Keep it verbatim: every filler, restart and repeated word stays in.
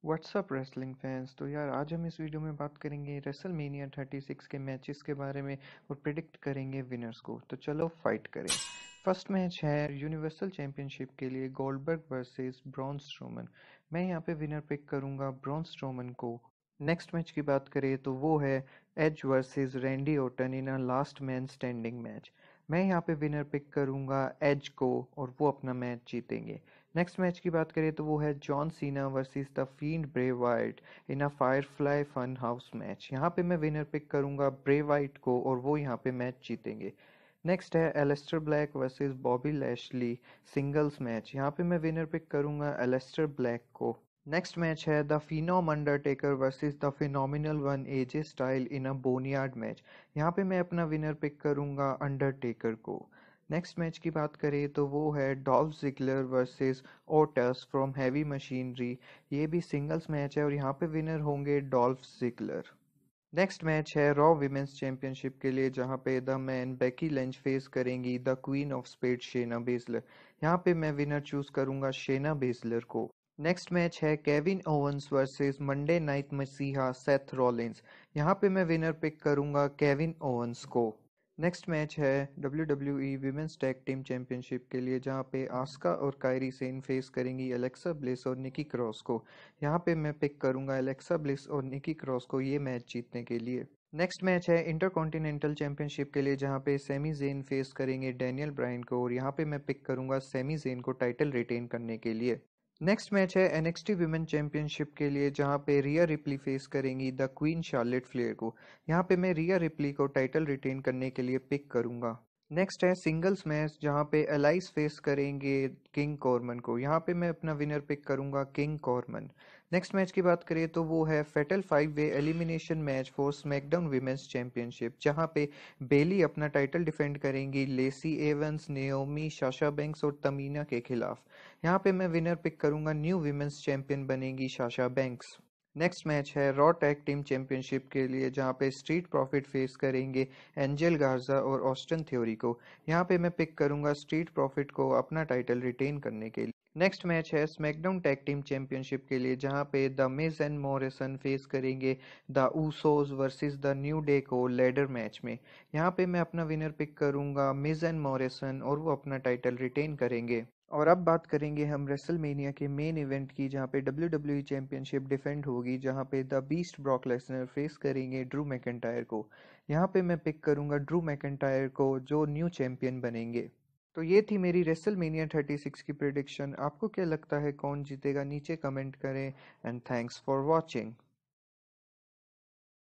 WhatsApp wrestling fans. तो यार आज हम इस वीडियो में बात करेंगे रेसलमेनिया छत्तीस के मैचेस के बारे में और प्रिडिक्ट करेंगे विनर्स को। तो चलो फाइट करें। फर्स्ट मैच है यूनिवर्सल चैंपियनशिप के लिए गोल्डबर्ग वर्सेस ब्रॉन स्ट्रोमन। मैं यहाँ पे विनर पिक करूंगा ब्रॉन स्ट्रोमन को। नेक्स्ट मैच की बात करें तो वो है Edge versus Randy Orton in a last man standing match. मैं यहाँ पे विनर पिक करूंगा एज को और वो अपना मैच जीतेंगे। नेक्स्ट मैच की बात करें तो वो है John Cena versus the Fiend Bray Wyatt in a Firefly Fun House match. यहाँ पे मैं विनर पिक करूंगा ब्रे वाइट को और वो यहाँ पे मैच जीतेंगे। नेक्स्ट है Aleister Black versus Bobby Lashley singles match. यहाँ पे मैं विनर पिक करूंगा एलेस्टर ब्लैक को। नेक्स्ट मैच है the Phenom Undertaker versus the Phenomenal One AJ Styles in a Boneyard match. यहाँ पे मैं अपना विनर पिक करूंगा अंडरटेकर को। नेक्स्ट मैच की बात करें तो वो है Dolph Ziggler versus Otis from Heavy Machinery. ये भी सिंगल्स मैच है और यहाँ पे विनर होंगे डॉल्फ जिगलर। नेक्स्ट मैच है रॉ विमेंस चैंपियनशिप के लिए जहां पे the Man Becky Lynch face करेंगी the Queen of Spade Shayna Baszler. यहाँ पे मैं विनर चूज करूंगा शेना बेजलर को। नेक्स्ट मैच है Kevin Owens versus Monday Night Messiah Seth Rollins. यहाँ पे मैं विनर पिक करूंगा केविन ओवंस को। नेक्स्ट मैच है W W E women's tag team championship के लिए जहां पे आस्का और कायरी सेन फेस करेंगी एलेक्सा ब्लिस और निकी क्रॉस को। यहाँ पे मैं पिक करूंगा एलेक्सा ब्लिस और निकी क्रॉस को ये मैच जीतने के लिए। नेक्स्ट मैच है इंटरकॉन्टिनेंटल चैंपियनशिप के लिए जहां पे सेमी जेन फेस करेंगे डैनियल ब्रायन को और यहाँ पे मैं पिक करूंगा सेमी जेन को टाइटल रिटेन करने के लिए। नेक्स्ट मैच है एनएक्सटी विमेन चैंपियनशिप के लिए जहां पे रिया रिप्ली फेस करेंगी द क्वीन शार्लेट फ्लेयर को। यहाँ पे मैं रिया रिप्ली को टाइटल रिटेन करने के लिए पिक करूंगा। नेक्स्ट है सिंगल्स मैच जहां पे एलाइस फेस करेंगे किंग कॉर्मन को। यहाँ पे मैं अपना विनर पिक करूंगा किंग कॉर्मन। नेक्स्ट मैच की बात करें तो वो है fatal five way elimination match for SmackDown women's championship जहां पे बेली अपना टाइटल डिफेंड करेंगी Lacey Evans Naomi Sasha Banks और तमीना के खिलाफ। यहाँ पे मैं विनर पिक करूंगा न्यू विमेंस चैंपियन बनेगी साशा बैंक्स। नेक्स्ट मैच है रॉ टैग टीम चैंपियनशिप के लिए जहां पे स्ट्रीट प्रॉफिट फेस करेंगे एंजल गार्जा और ऑस्टन थ्योरी को। यहाँ पे मैं पिक करूंगा स्ट्रीट प्रॉफिट को अपना टाइटल रिटेन करने के लिए। नेक्स्ट मैच है स्मैकडाउन टैग टीम चैंपियनशिप के लिए जहां पे the Miz and Morrison face करेंगे the Usos versus the New Day को लेडर मैच में। यहाँ पे मैं अपना विनर पिक करूंगा मिज एंड मॉरिसन और वो अपना टाइटल रिटेन करेंगे। और अब बात करेंगे हम रेसलमेनिया के मेन इवेंट की जहां पे W W E championship defend होगी जहां पे the beast Brock Lesnar face करेंगे ड्रू मैकिंटायर को। यहाँ पे मैं पिक करूंगा ड्रू मैकिंटायर को जो न्यू चैंपियन बनेंगे। तो ये थी मेरी रेसलमेनिया छत्तीस की प्रिडिक्शन। आपको क्या लगता है कौन जीतेगा नीचे कमेंट करें एंड थैंक्स फॉर वॉचिंग।